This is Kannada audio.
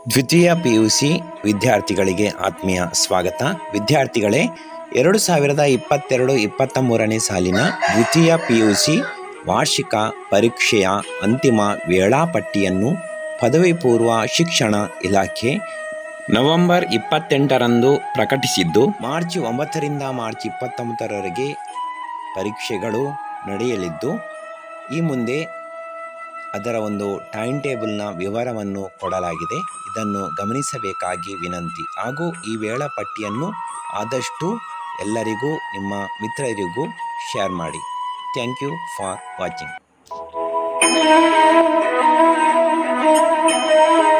ದ್ವಿತೀಯ PUC ವಿದ್ಯಾರ್ಥಿಗಳಿಗೆ ಆತ್ಮೀಯ ಸ್ವಾಗತ. ವಿದ್ಯಾರ್ಥಿಗಳೇ, 2022-23ನೇ ಸಾಲಿನ ದ್ವಿತೀಯ PUC ವಾರ್ಷಿಕ ಪರೀಕ್ಷೆಯ ಅಂತಿಮ ವೇಳಾಪಟ್ಟಿಯನ್ನು ಪದವಿ ಪೂರ್ವ ಶಿಕ್ಷಣ ಇಲಾಖೆ ನವೆಂಬರ್ 28ರಂದು ಪ್ರಕಟಿಸಿದ್ದು, ಮಾರ್ಚ್ 9ರಿಂದ ಮಾರ್ಚ್ 29ರವರೆಗೆ ಪರೀಕ್ಷೆಗಳು ನಡೆಯಲಿದ್ದು, ಈ ಮುಂದೆ ಅದರ ಒಂದು ಟೈಮ್ ಟೇಬಲ್ನ ವಿವರವನ್ನು ಕೊಡಲಾಗಿದೆ. ಇದನ್ನು ಗಮನಿಸಬೇಕಾಗಿ ವಿನಂತಿ. ಹಾಗೂ ಈ ವೇಳಾಪಟ್ಟಿಯನ್ನು ಆದಷ್ಟು ಎಲ್ಲರಿಗೂ, ನಿಮ್ಮ ಮಿತ್ರರಿಗೂ ಶೇರ್ ಮಾಡಿ. Thank you for watching.